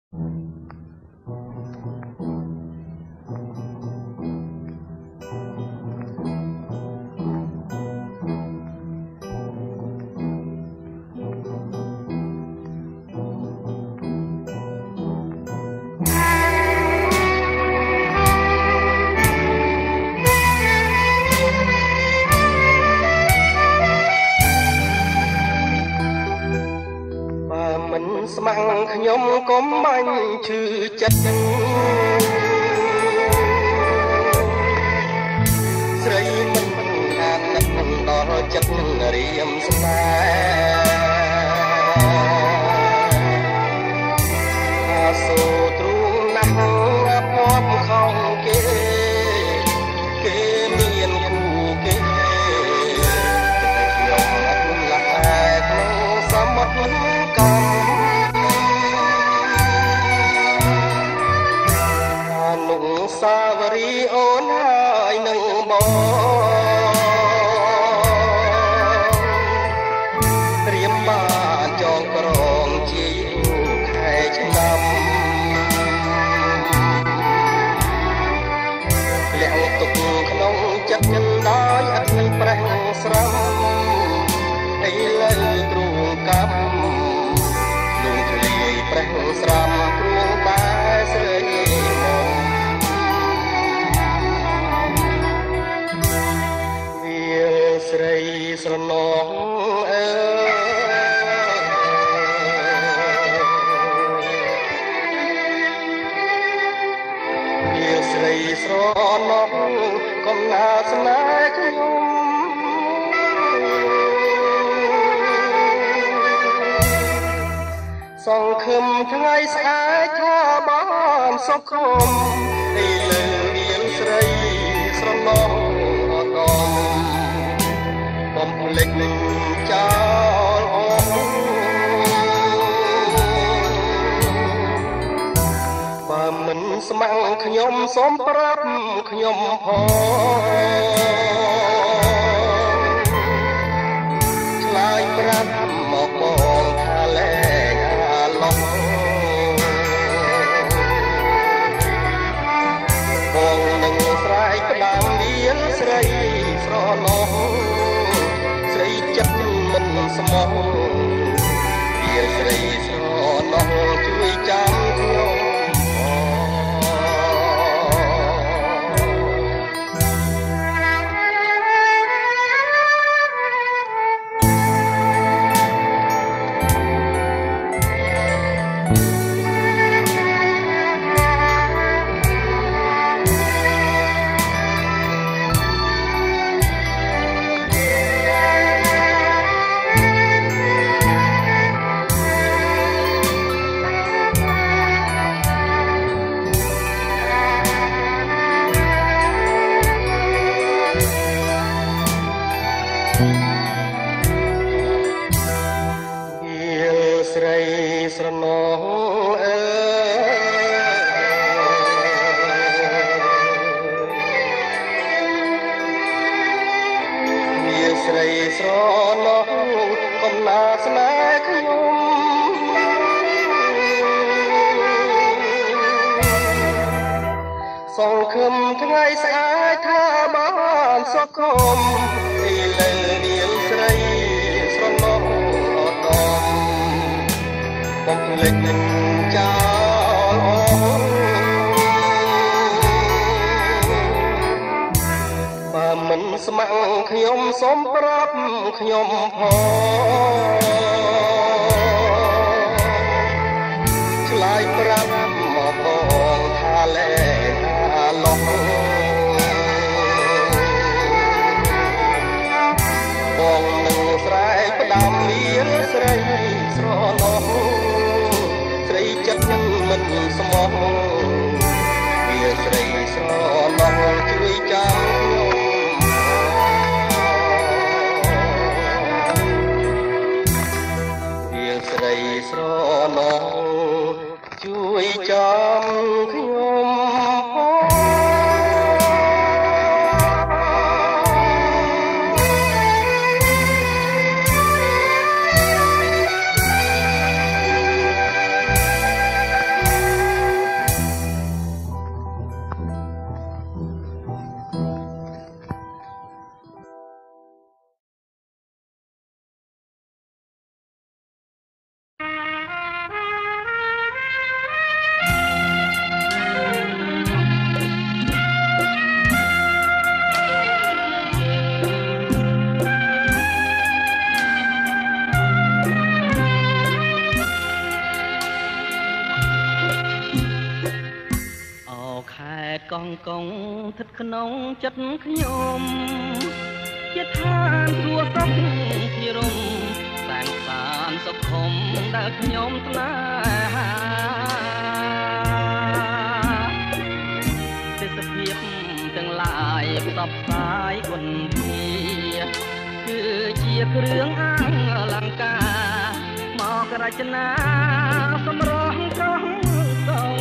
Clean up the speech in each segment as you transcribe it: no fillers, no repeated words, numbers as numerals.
ស្មាំងខ្ញុំកុំបាញ់ឈឺចិត្តស្រីមិនអាននឹកដល់ចិត្តរៀមស្នេហ៍អាសូរទ្រូងណាស់ភ័ព្វខំគេមានគូគេខ្ញុំអត់លះក្នុងសមុទ្រកំសាវរីអូនហើយនឹងបងត្រៀមបានចងក្រងជាខែឆ្នាំលាក់ទុកក្នុងចិត្តដោយអត់មានប្រេះស្រំឥឡូវទ្រូងកម្មលងធ្លាយប្រេះស្រំព្រួងបែស្រីស្រីស្រណងអើវាស្រីស្រណងកុំណាស្នេហ៍ខ្ញុំសង្ឃឹមថ្ងៃស្អែកថាបានសុខុមឥឡូវវាស្រីស្រណងអត់បំភ្លេចនឹងចោលអូនបើមិនស្ម័គ្រខ្ញុំសូមប្រាប់ខ្ញុំផងឆ្លើយប្រាប់មកបងថាលែងអាឡោះបងនឹងស្រែកផ្ដាំមានស្រីស្រឡោះស្រីចិត្តមិនស្មោះវាស្រីស្រណោះជួយចាំខ្ញុំស្រីស្រណងអើវាស្រីស្រណងកុំណាស្នេហ៍ខ្ញុំសង្ឃឹមថ្ងៃស្អែកថាបានសុខុមឥឡូវនាងស្រីស្រណងបំភ្លេចនឹងចោលអូនបើមិនស្ម័គ្រខ្ញុំសូមប្រាប់ខ្ញុំផងឆ្លើយប្រាប់មកបងថាលែងអាឡោះបងនឹងស្រែកផ្ដាំមានស្រីស្រឡោះស្រីចិត្តនឹងមិនស្មោះវាស្រីស្រឡោះជួយចាំខ្ញុំវាស្រីស្រឡោះជួយចាំខ្ញុំតកងកងស្ថិតក្នុងចិត្តខ្ញុំជាឋានសួគ៌សុខភិរមតែនសានសុខុមដែលខ្ញុំស្នេហាទេសភាពទាំងឡាយផ្សព្វផ្សាយគុណធាគឺជាគ្រឿងអលង្ការមករចនាសម្រស់កោះកង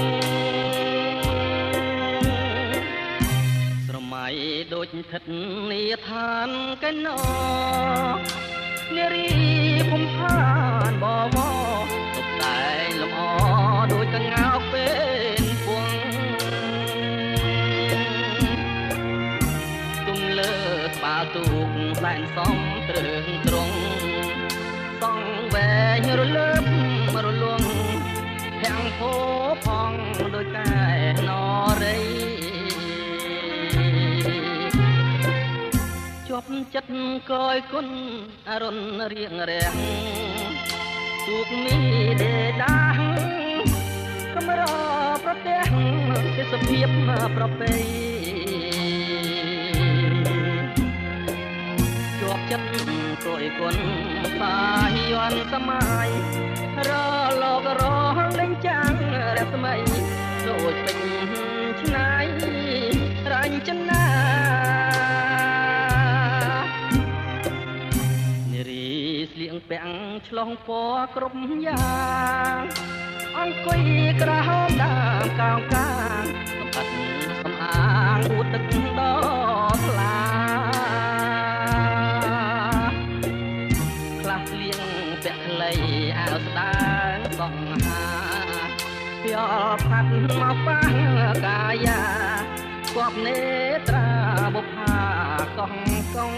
ស្រមៃដូចស្ថិតនាឋានកែណោនារីភូមិឋានបវរតុបតែងលម្អដូចកងោកពេលពួងទុំលើស្បាទូកសែនសំត្រឹងត្រង់សង់វែងរលើបរលងទាំងភោផងដូចកែនរីជាប់ចិត្តកយគុណអរុនរៀងរាំងទូកមីដេដាស់កំរប្រទេសទេសភាពប្រពៃជាប់ចិត្តកយគុណសាយន់សម័យរលករលេងចាំងរស្មីដូចពេញឆ្នៃរញ្ចនាស្លៀងពាំងឆ្លងពណ៌គ្រប់យ៉ាងអង្គុយក្រហមដើមកោងកាងសម្បត្តិសំអាងអួតទឹកដល់ថ្លាខ្លះស្លៀងពាក់ខ្លីអាវស្ដើងសង្ហាពីអផាត់មកប៉ះកាយាគប់នេត្រាបុប្ផាកងកង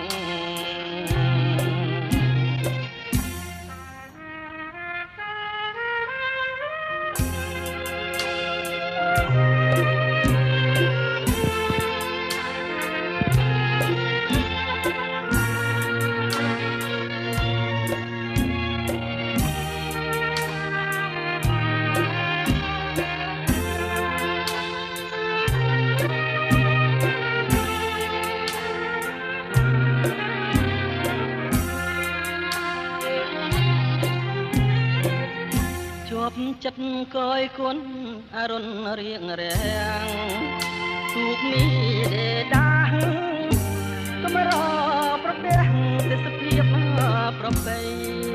ចិត្តកយគុណអរុនរៀងរាំងទូកមីដេដាស់កំរប្រទេសទេសភាពប្រពៃ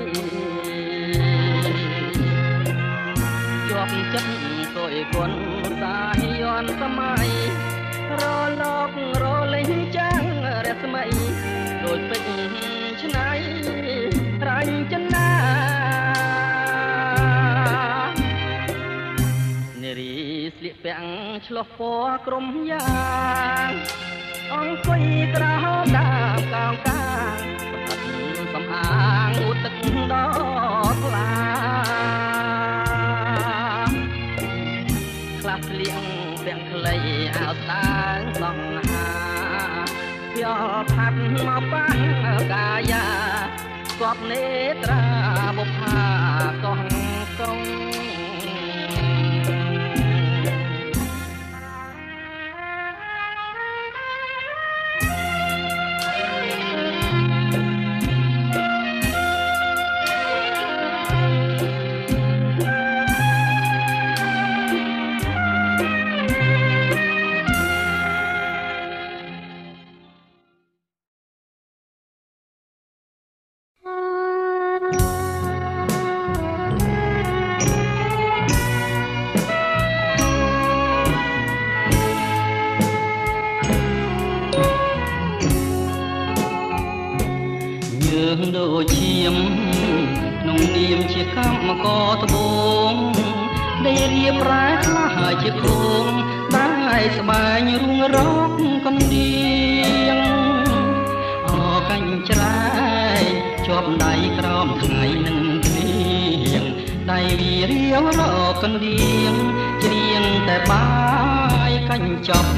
ជាប់ចិត្តកយគុណសាយន់សម័យរលករលេងចាំងរស្មីដូចពេជ្រឆ្នៃរញ្ចនាស្លៀកពាក់ឆ្លុះពណ៌ក្រុមយ៉ាងអង្គុយក្រហមដើមកោងកាងសំអាងអួតទឹកដល់ថ្លាខ្លះស្លៀកពាក់ខ្លីអាវស្ដើងសង្ហាភ័យផាត់មកប៉ះកាយាគប់នេត្រាបុប្ផាកងកងដូចឈាមក្នុងនាមជាកម្មករត្បូងដែលរៀបរែខ្លះជាគងได้ស្បែងរុងរកកណ្ដៀងអកាញ់ច្រែកជាប់ដៃក្រោមថ្ងៃនឹងគ្លៀងដៃវារៀវរកកណ្ដៀងច្រៀងតែបាយកាញ់ចប់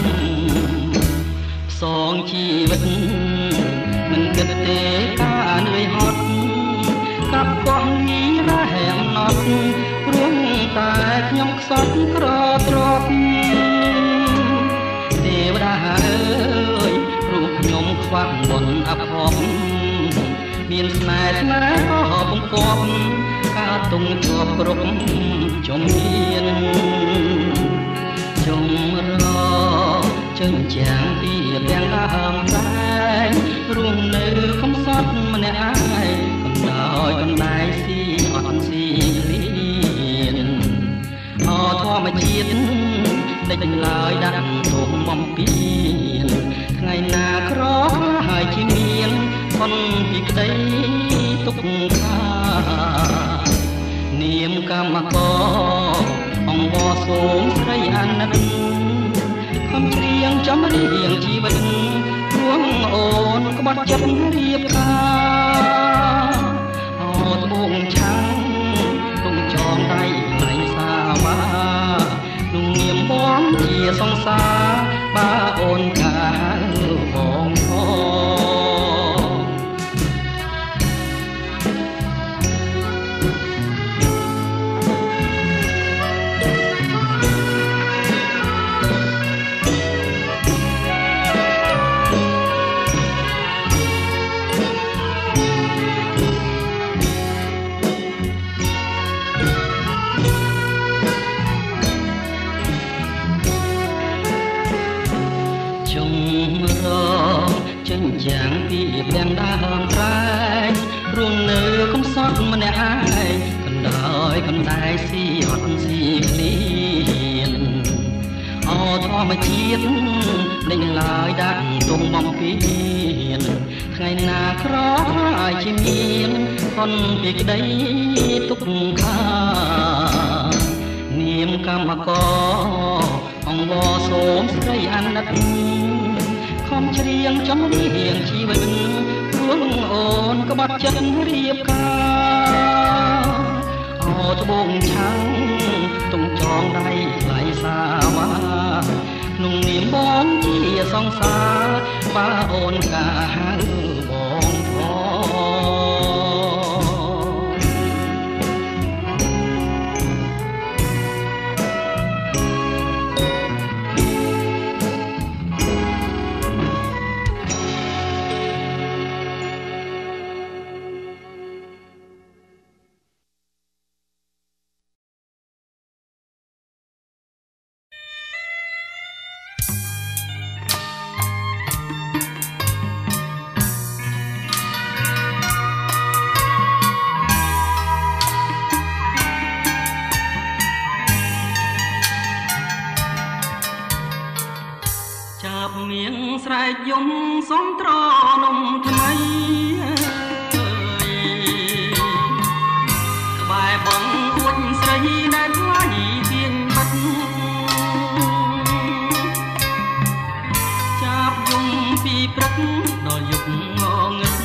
ផ្សងជីវិតមិនគិតទេការនឿយហត់កាប់កោះនេះរហែមណត់ព្រោះតែខ្ញុំខ្សត់ក្រទ្រព្យបុណ្យអភ័ព្វមានស្នេហ៍ណាក៏ពំពាប់ការទុំជាប់គ្រប់ជំនាញជំរចិញ្ចាំងពីទាំងដើមតែរួមនៅកំសត់ម្នាក់ឯងកំដោយកំដែងស៊ីអត់ស៊ីលៀនអធម្មជាតិដេញឡើយដាក់ទុំបំពីនថ្ងៃណាក្រហើយជាមានប៉ុនពីក្តីទុកខានាមកម្មករអង្គវសូមស្រីអាណិតខំច្រៀងចំរៀងជីវិតរួងអូនក្បត់ចិត្តរៀបការអត់ត្បូងឆាំងទុំចងដៃថ្លៃសាវាក្នុងនាមបងជាសង្សារបើអូនកាបងចិញ្ចាំងពីទាំងដើមត្រែងរួមនៅកំសត់ម្នាក់ឯងកណ្ដោយកំដែងស៊ីអត់ស៊ីគ្នាអធម្មជាតិដេញឡើយដាក់ទុំបំពីនថ្ងៃណាក្រហើយជាមានប៉ុនពីក្តីទុកខានាមកម្មករអង្គវសូមស្រីអាណិតខំច្រៀងចំរៀងជីវិតរួងអូនក្បត់ចិត្តរៀបការអត់ត្បូងឆាំងទុំចងដៃថ្លៃសាវាក្នុងនាមបងជាសង្សារបើអូនកាហៅបងមៀងស្រែកយំសុំត្រនំថ្មីក្បែរបងអួតស្រីដែលថ្លៃទៀងបាត់ចាប់យំពីព្រឹកដល់យប់ងងឹត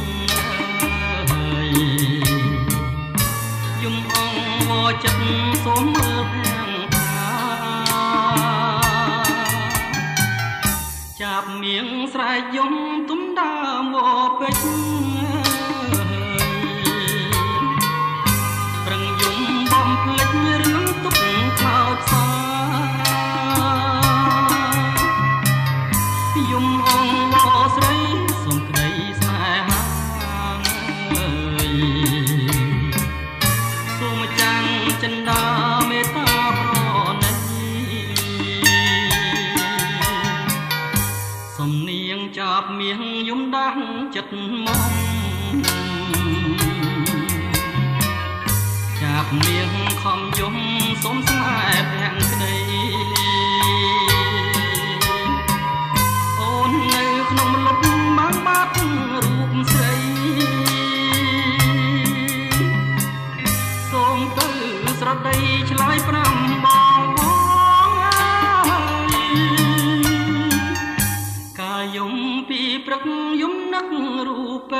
យំអងវចិត្តសូមមើលចាប់មៀងស្រែកយំទុំដើមវពេជ្រប្រឹងយំបំភ្លេចរឿងទុកខ្លោចសាយំអងវស្រីសូមក្តីស្នេហាសូមចាំងចិន្តាមេត្តាប្រណីសំនៀងចាប់មៀងយំដាស់ចិត្តមកចាប់មៀងខំយំសុំស្នេហ៍ទាំងក្តីអូននៅក្នុងលុបបានបាត់រូបស្រីសូមទៅស្រដីឆ្លើយប្រាំបងយំពីព្រឹកយំនឹករូប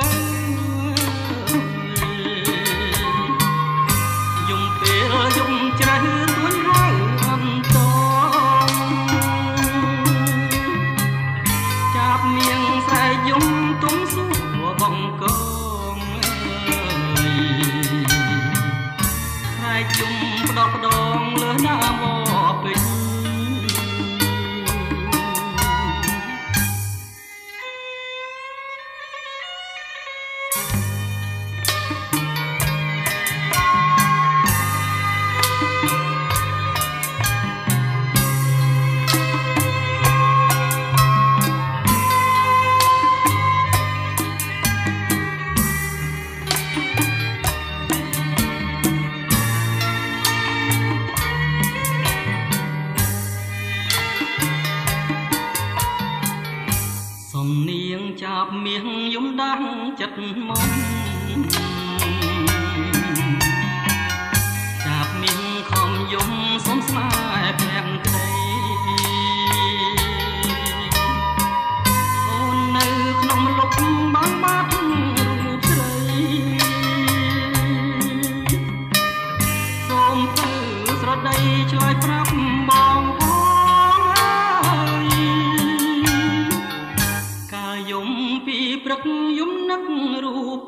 យំពេលយំជ្រៅទួញហើយអន់ចិត្តមកចាប់មីងខំយំសុំស្នេហ៍ប្រាំងក្តីអូននៅក្នុងលុបបងបាត់រូបស្រីសូមទៅស្រដីឆ្លើយប្រាប់បងយំពីព្រឹកយំនឹករូប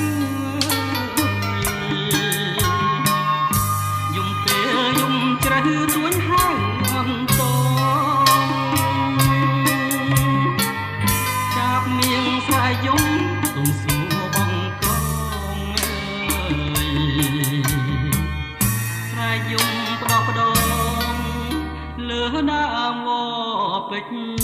យំពេលយំជ្រៅរួញហៅអន្តចាប់មៀងស្រាយយំទុំសួរបងកងស្រាយយំផ្ដោផ្ដងលើដើមវពេជ្រ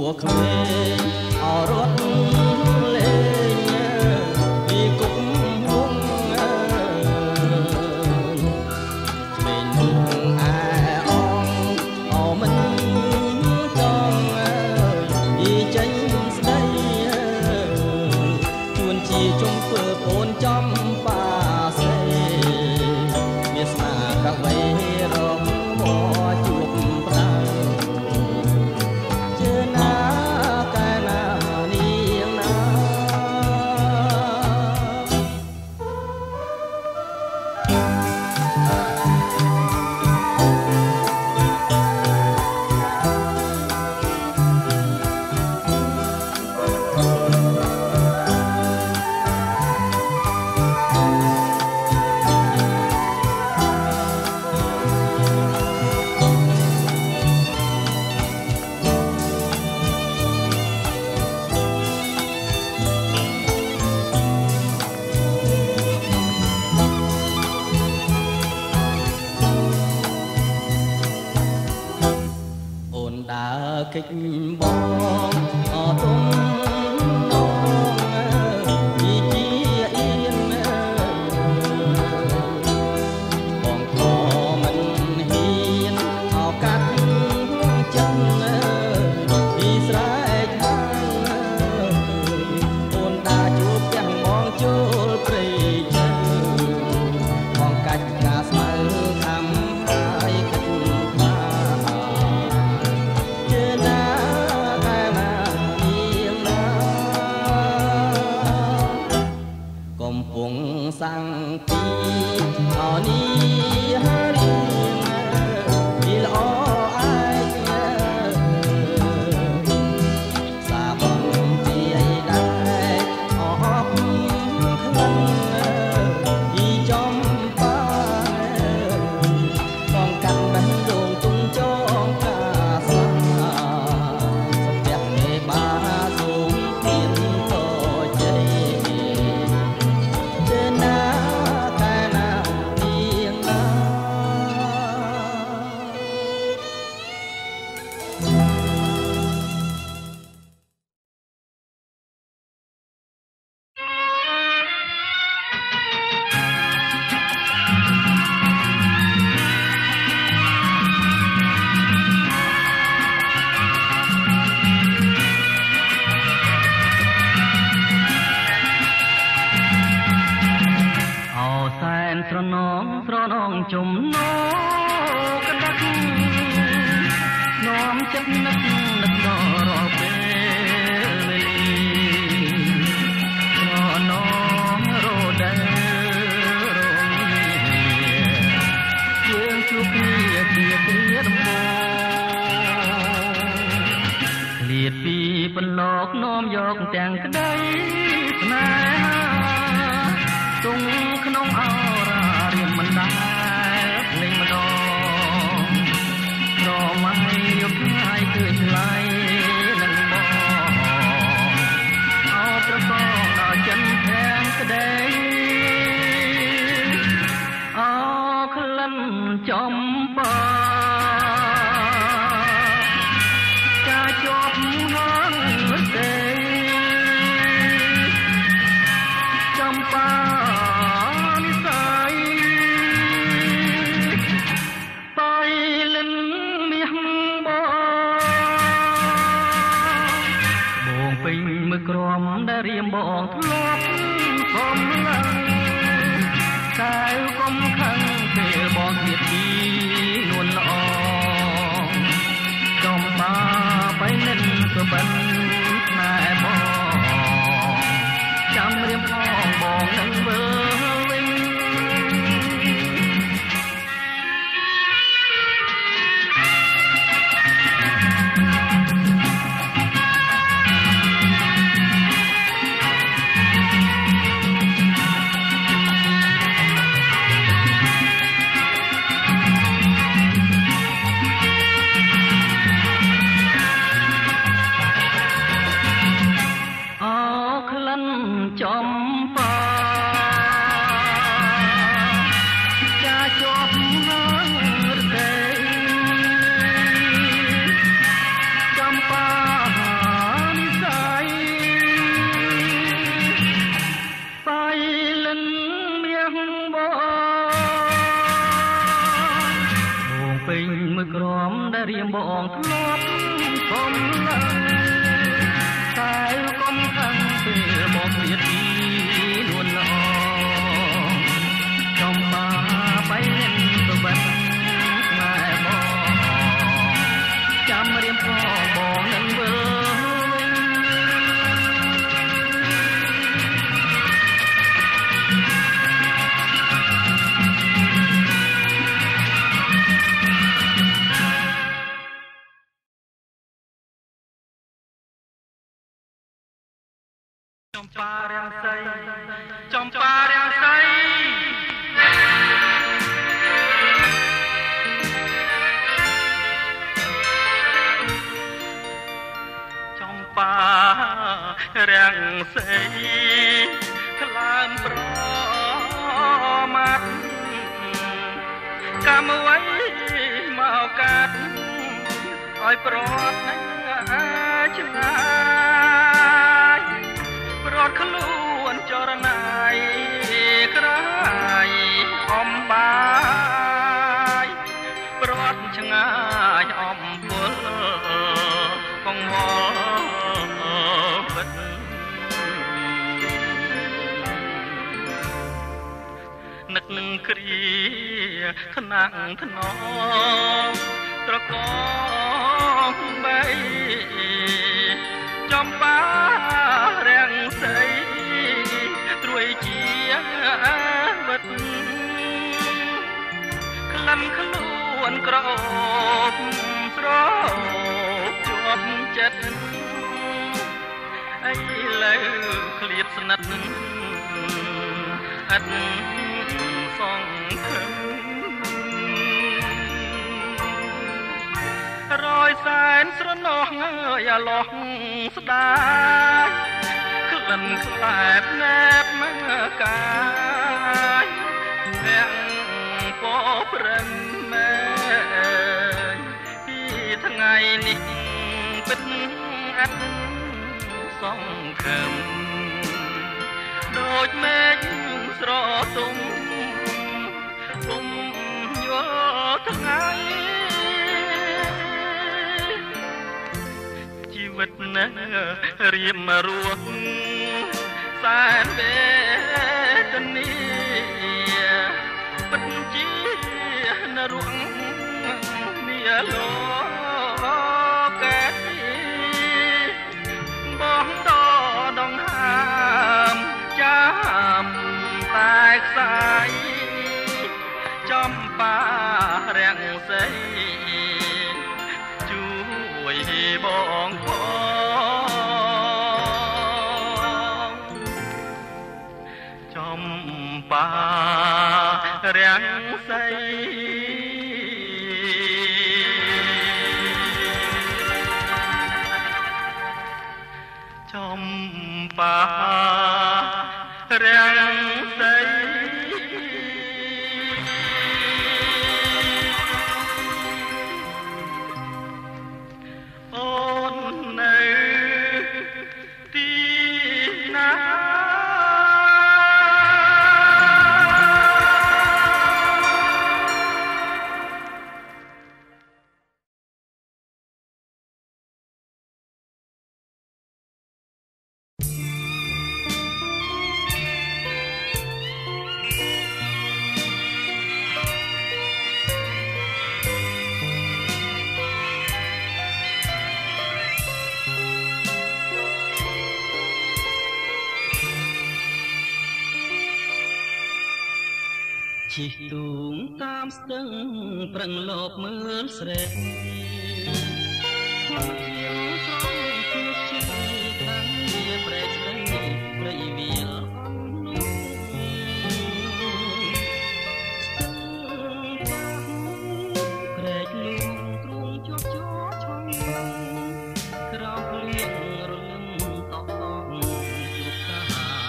ក្មេងអរត់លេងពីគុកហងក្មេងនោះអែអងអមិនចង់យីចេញស្ដីជួនជាជុំធ្វើអូនចំបាសេមានស្នាកវេរងមកជួបប្រាជើណាកាលណានាងណាកិច្ចបងអទុំនងពីជាអៀនបងខមិនហ៊ានអោកាត់ចិត្តពីស្រែកខាងអូនដាជួបទាំងបងចូលព្រៃជើបងកាច់ការស្មៅខំហើយគិតកំពុងសាំងពីអនីហារីពីល្អអាយសាបងជាដែរអបខ្លាំងពីចំបាបងកាន់បេះដូងទុំចងកាសាសម្រាប់មេបាសូមទៀនតជ័យស្រនងជំនោកដឹកនាំចិត្តនឹកដល់រាល់ពេលវេលាស្រនងរដូវរងាយើងជួបគ្នាជាគ្រាដំបូងឃ្លាតពីបន្លកនាំយកទាំងក្តីស្នេហាទុំក្នុងអរារៀមមិនដែលភ្លេងម្ដងរមៃយកថ្ងៃឃើញថ្លៃនឹងបងអោប្រកងដល់ចិនធាំងក្តីអោក្លិនចំបាចាជាប់ហាងទេចំបាក្រមដែលរៀមបងធ្លាប់កំឡាំងតែកុំខឹងពេលបងធៀបពីនួនល្អចំបាបៃនិនក៏បិនស្នេហ៍បងចាំរៀមបងនឹងវើវិញពេញមួយក្រំដែលរៀមបងធ្លាប់កុំឡើយតែកុំខាងពេលមកព្រាតទីនួនល្អចំបាបៃលិនទៅបាត់ស្នេហ៍បងចាំរៀមបងនឹងវើចំបារាំងសីចំបារាំងសីចំបារាំងសីថ្លើមប្រមាត់កម្មអ្វីមកកាត់ឲ្យប្រត់ណាឆ្ងាយរត់ខ្លួនចរណាយក្រៃអំបាយប្រត់ឆ្ងាយអំពលកងវល់ពិតនឹកនឹងគ្រាថ្នាក់ថ្នមត្រកងបីចំបារាំងសីត្រួយជាវិតក្លិនខ្លួនក្រអូបស្រោបជាប់ចិត្តអីលើឃ្លាតស្និទ្ធអត់សងខឹងរយសែនស្រណោះងើយអាឡោះស្ដាយក្លិនខ្លែបណែបមកកាយវាំងពព្រឹមមែពីថ្ងៃនេះពិតអត់សងខឹមដូចមេឃស្រទុំពុំយល់ថ្ងៃជីវិតណារៀមរស់សែនវេទនាពិតជានរងនាលោកែបងតដងហាមចាំតែខ្សែចំបារាំងសីជួយបងផងចំបារាំងសីចំបារាំងសីអូននៅទីណាជិះទូងតាមស្ទឹងប្រឹងលបមើលស្រីមកជាស្រងជួបជិះខាងវាប្រែកស្ដីប្រៃវាអន់នោះស្ទឹងប្រែកលួងទ្រូងជាប់ជាប់ឆំក្រោមភ្លៀងរលឹមតក់តងជួបកា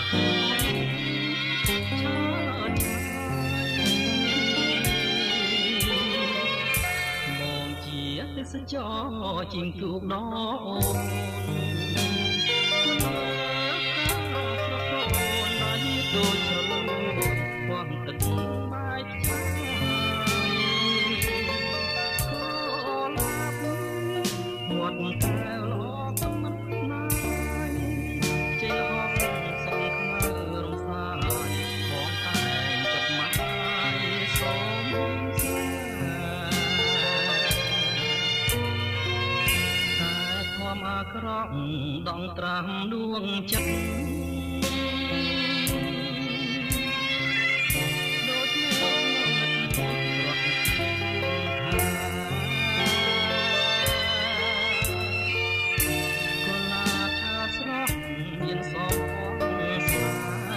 ទេសចរជីងទូកដអូនដូចឆ្លូវវងទឹកបាយឆ្ងាយង់ត្រាំដួងចិត្តដូចនៅរត់កលាថាស្រស់មានសងស្នេ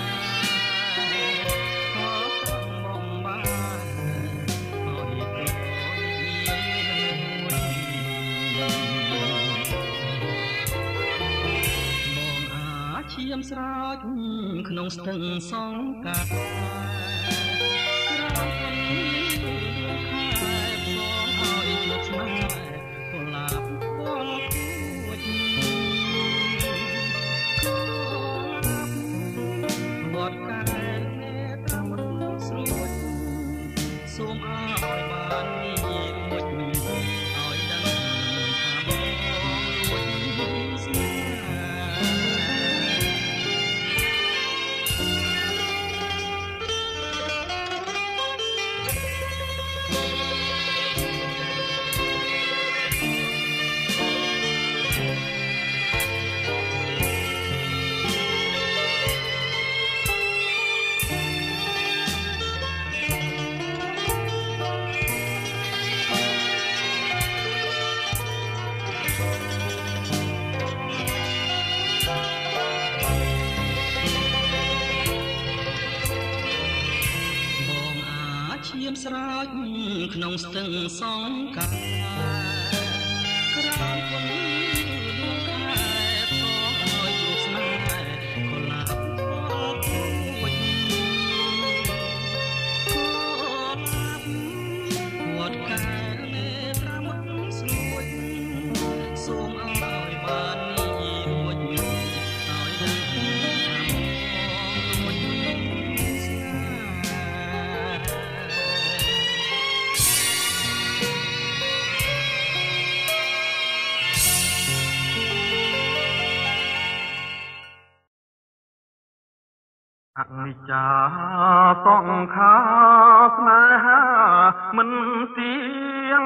ហ៍ឈាមស្រោចក្នុងស្ទឹងសងកាត់ក្រោមคนខែផ្សងឲ្យជួបស្នេហ៍កុលាបពលគួចវត្តកែតាមស្រួយសូមឲ្យបានមានមុជឲ្យដឹងថាបងរួចស្នេហ៍ឈាមស្រោចក្នុងស្ទឹងសងកាក្រោមគុណដួងខែផ្សងឲ្យជួបស្នេហ៍កុលាបពលគួចវត្តកែត្រាមុតស្រួយសូមឲ្យបាននេះរួចឲ្យដឹងថារួចស្នេហ៍អនិច្ចាសង្ខារស្នេហាមិនទៀង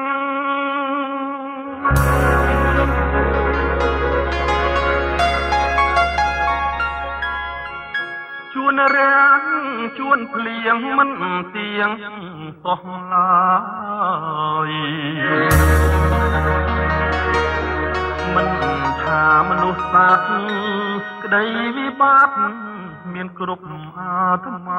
ជួនរាំងជួនភ្លៀងមិនទៀងសោះឡើយមិនថាមនុស្សសត្វក្តីវិបត្តិមានគ្រប់អាត្មា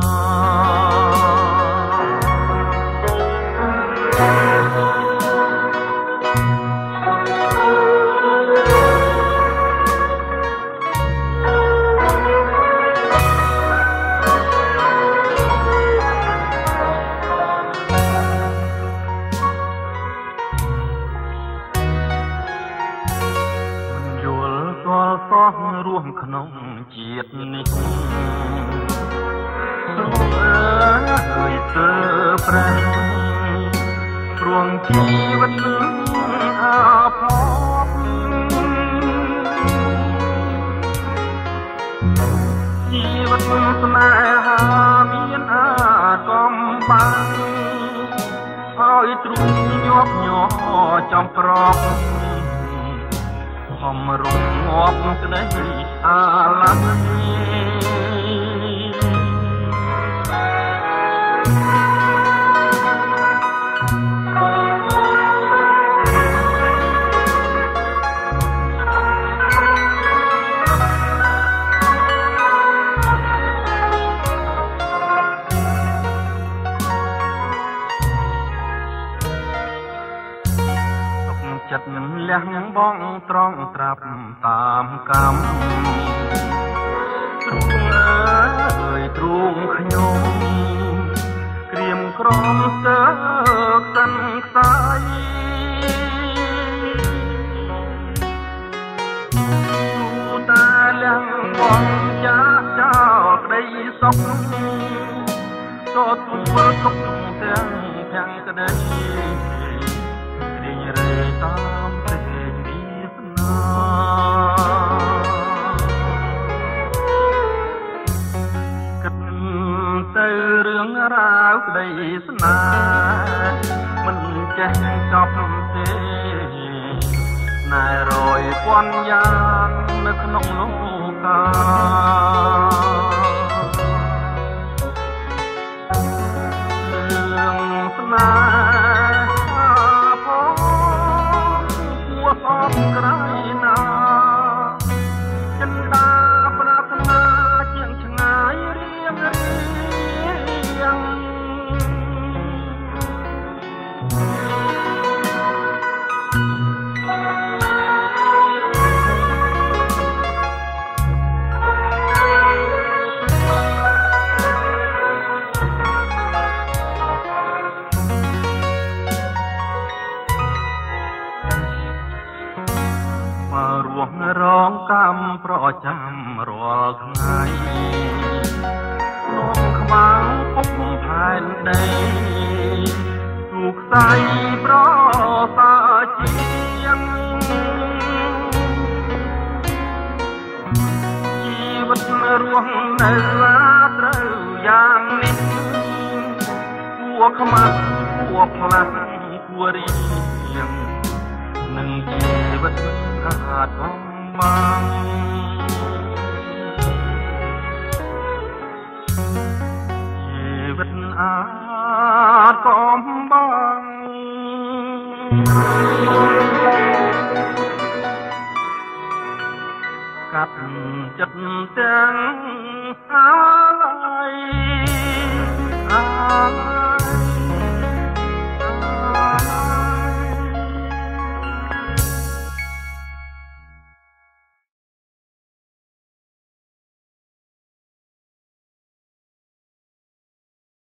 យល់ស្គាល់សោះរួមក្នុងជាតិនេះអើយទើប្រែព្រោះជីវិតអាផប់ជីវិតស្នេហាមានអាកំបាំងឲ្យទ្រូងញាប់ញ័រចំប្រកហមរងងាប់ក្តីអាឡ័យចិត្តលះបងត្រង់ត្រាប់តាមកម្មទ្រូងអើយទ្រូងខ្ញុំក្រៀមក្រំស្ទើកសិនខ្សាយទូតាលះបងចាចោលក្តីសុខក៏ទួលទុកទាំងភាំងក្តីតាមទេវាសនាគិតទៅរឿងរ៉ាវក្តីស្នេហ៍មិនចេះចប់ទេណែរយពាន់យ៉ាងនៅក្នុងលោការឿងស្នេហាផងគួរអត់ក្រៃណាចិន្តាប្រាថ្នាជាងឆ្ងាយរៀងរងកម្មប្រចាំរាល់ថ្ងៃក្នុងខ្វាំងពុកផែនដីទូខ្សែប្រសាជាងជីវិតរស់នៅត្រូវយ៉ាងនេះគួរខ្មាស់គួរផ្លាស់គួររៀងនឹងជីវិតขาดบังชีวิตอาจกมบังกัดจัดแจง